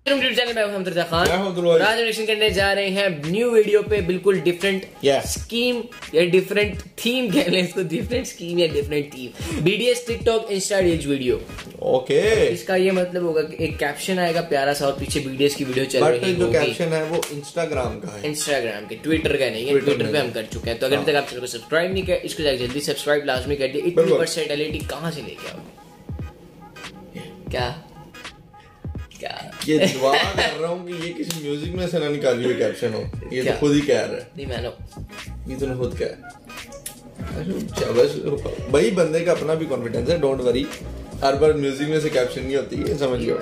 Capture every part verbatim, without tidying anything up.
Channel में हम तरजा खान आज रिएक्शन करने जा रहे हैं न्यू वीडियो पे। बिल्कुल डिफरेंट स्कीम या डिफरेंट थीम कह लें इसको, डिफरेंट स्कीम या different theme. BDS TikTok Insta reels video. Okay, इसका ये मतलब होगा कि एक कैप्शन आएगा प्यारा सा और पीछे बीडीएस की वीडियो चल रही है। जो कैप्शन है वो इंस्टाग्राम का है, इंस्टाग्राम के, ट्विटर का नहीं है। ट्विटर पे हम कर चुके हैं। तो अगर तक आप चैनल को सब्सक्राइब नहीं किया, इसको जाकर जल्दी सब्सक्राइब लाजमी कर दिए। इतनी पर्सनैलिटी कहाँ से लेके आओ? क्या क्या ये दुआ कर रहा हूँ कि ये किसी म्यूजिक में से ना निकाली हुई कैप्शन हो। ये तो खुद ही कह रहा है। नहीं मानो, ये तूने खुद कहा। बस भाई, बंदे का अपना भी कॉन्फिडेंस है। डोंट वरी, हर बार म्यूजिक में से कैप्शन नहीं होती है, समझ लो।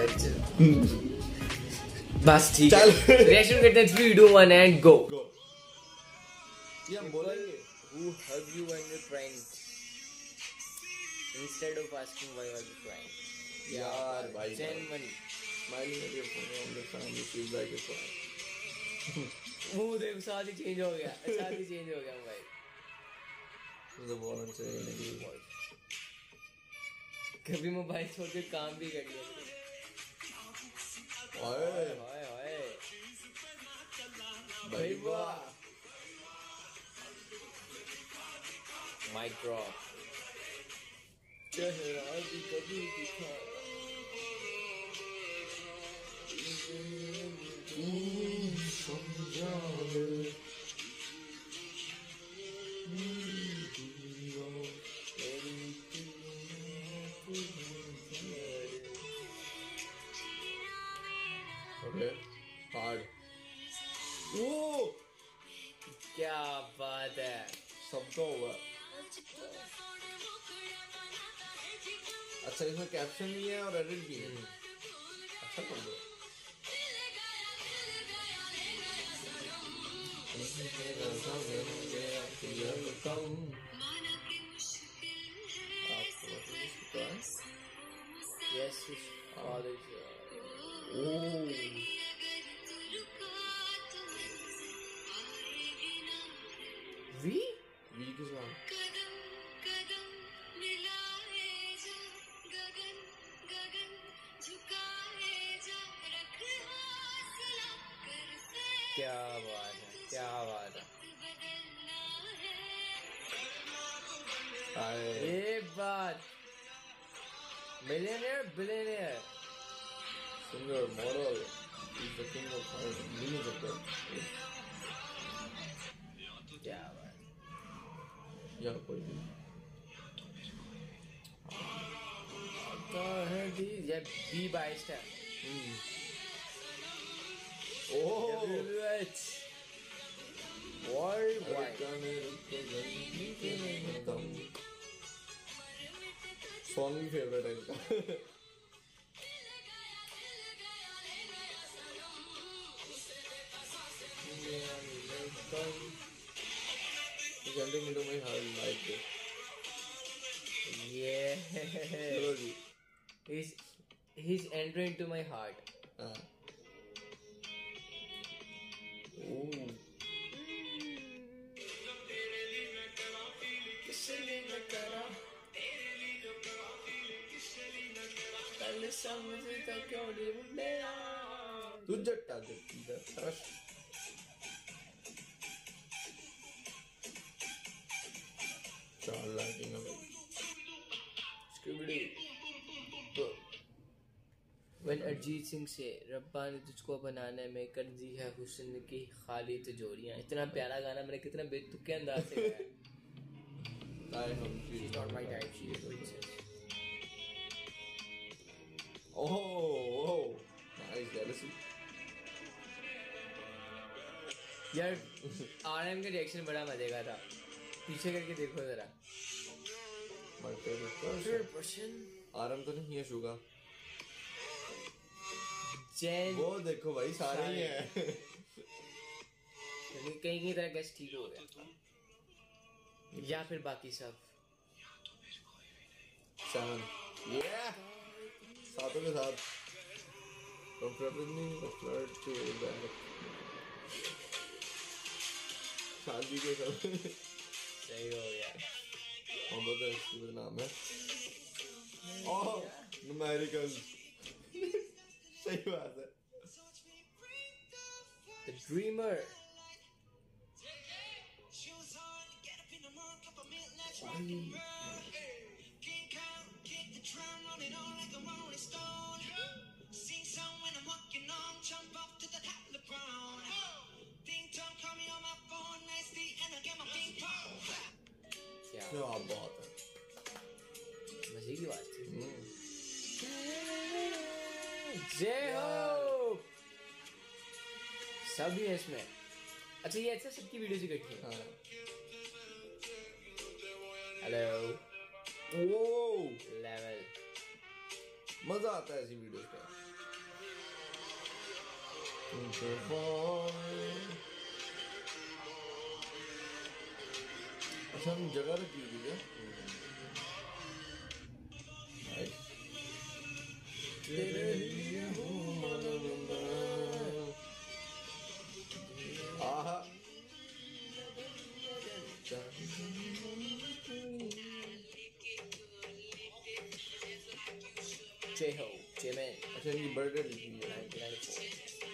बस ठीक है, रिएक्शन करते हैं। Three two one and go. ये हम बोलेंगे who hug you when you're crying instead of asking why are you crying। यार भाई, send money smiling at your phone on the family feels like a cry। मुंह देख, साथ ही change हो गया, साथ ही चेंज हो गया भाई। the volunteer energy voice। कभी मोबाइल छोड़ के काम भी कर लिया। ओए ओए ओए भाई वाह, माइक ड्रॉप। चेहरा भी कभी दिखा ओके हार्ड। ओ क्या बात है, सबका हुआ। अच्छा, इसमें कैप्शन भी है और एडिट भी है। अच्छा कर दो। yes his father V V के साथ क्या बात है, क्या बात है। ये बात millionaire billionaire singer model is the king of music. क्या बात या कोई भी तो है दी या बी बाइस्ट है। ओह वर्ल्ड वाइड सॉन्ग भी फेवरेट है इनका। He's entering into my heart like this. Yeah, he's he's entering into my heart. हाँ। ओह, तू जट्टा जट्टा चाल लाइटिंग है। When अरिजीत सिंह से रब्बा ने तुझको बनाने में कर दी है हुस्न की खाली तिजोरियां। इतना प्यारा गाना मैंने कितना बेतुके अंदाज से गाया। She's not my type, she is princess। Oh oh nice jealousy. यार आरएम का रिएक्शन बड़ा मजे का था, पीछे करके देखो जरा। आरएम तो नहीं है शुगा, जैन वो देखो भाई सारे ही हैं। कहीं कहीं तरह गेस्ट ठीक हो गया, या फिर बाकी सब सेवन ये सातों के साथ कंफर्टेबली फ्लर्ट टू बैक शादी के सब सही हो गया। हम तो इसकी नाम है ओह न्यूमेरिकल। सही बात है। ड्रीमर क्या बात है, मजे की बात है। जय हो सब ही है इसमें। अच्छा ये ऐसा सबकी वीडियो से इकट्ठी है। हेलो ओ लेवल मजा आता है ऐसी वीडियोस का। अच्छा हम जगह रखी हुई है। आहा जय हो जय मैन। अच्छा इनकी बर्थडे लिखी है नाइनटीन नाइंटी फोर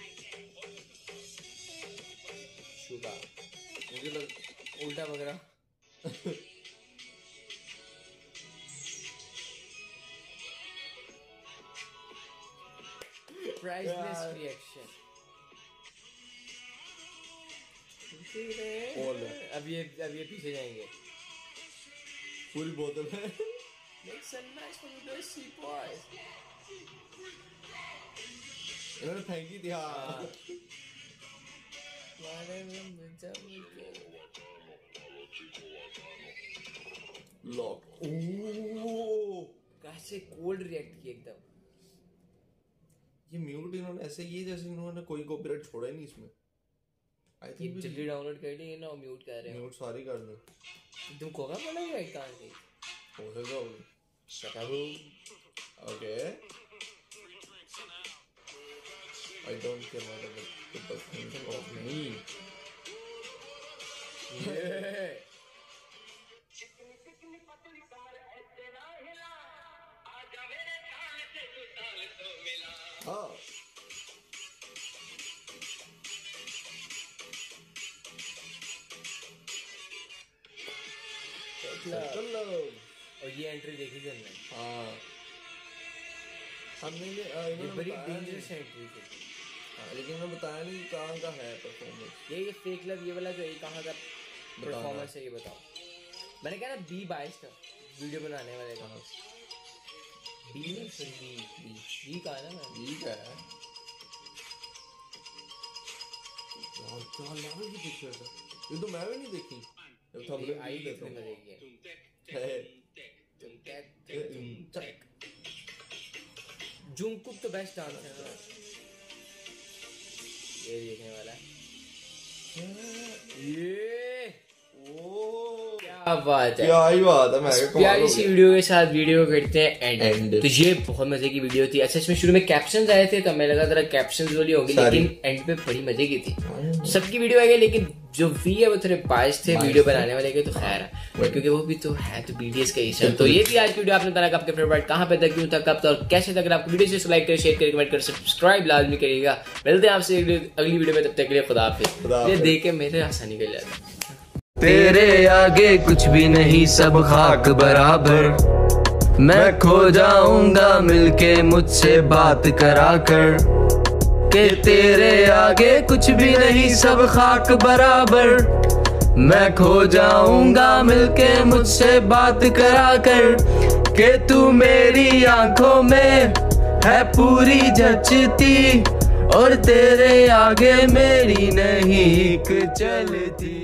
शुगा मुझे लग उल्टा वगैरह। Priceless reaction. अब ये अब ये पीछे जाएंगे। पूरी बोतल है। Make some nice for the thirsty boys. इन्होंने फेंकी थी। हाँ लॉक। ओह कैसे कोल्ड रिएक्ट किया एकदम। ये म्यूट इन्होंने ऐसे किए जैसे इन्होंने कोई कॉपीराइट छोड़ा ही नहीं इसमें। आई थिंक जल्दी डाउनलोड कर ली ना म्यूट कर रहे हो। म्यूट सारी कर दो। तुम कोका कोला ही कहाँ से? हो सकता हो। शकाबू। Okay I don't care what other people think of me. Yeah. हाँ और ये एंट्री देखी थी हमने। हाँ हमने ये बड़ी डेंजरस एंट्री थी। हाँ लेकिन मैं बताया नहीं कहाँ का है परफॉर्मेंस। ये ये फेक लव ये वाला जो ये कहाँ का परफॉर्मेंस है ये बताओ। मैंने कहा ना बी बाईस था वीडियो बनाने वाले का। बी नहीं सॉरी बी बी बी का है ना। बी का है। यार क्या लेवल की पिक्चर है ये तो मैं भी नहीं देखी। जब थंबनेल आई कितने मजे की है। तुम टैक जुंगकुक तो बेस्ट डांसर है ना। ये देखने वाला है। ये ओ क्या बात है। क्या ही बात है। मैं प्यारी सी वीडियो के साथ वीडियो करते हैं एंड, एंड। तो ये बहुत मजे की वीडियो थी। अच्छा इसमें शुरू में कैप्शंस आए थे तो हमें लगा जरा कैप्शंस वाली होगी लेकिन एंड पे बड़ी मजे की थी। सबकी वीडियो आ गई लेकिन जो वी है वो थोड़े बाइस थे वीडियो बनाने वाले के। तो खैर है क्योंकि वो भी तो है तो बीटीएस का हिस्सा। तो ये थी आज की वीडियो। आपने बताया आपके फेवरेट कहाँ पे था क्यों था कब था और कैसे था। अगर आपको वीडियो से लाइक करें शेयर करें कमेंट करें सब्सक्राइब लाजमी करिएगा। मिलते हैं आपसे अगली वीडियो में तब तक के लिए खुदा हाफिज़। ये देख के मेरे आसान निकल जाता है। तेरे आगे कुछ भी नहीं सब खाक बराबर। मैं खो जाऊंगा मिलके मुझसे बात करा कर के तेरे आगे कुछ भी नहीं सब खाक बराबर। मैं खो जाऊंगा मिलके मुझसे बात करा कर के तू मेरी आंखों में है पूरी जचती और तेरे आगे मेरी नहीं चलती।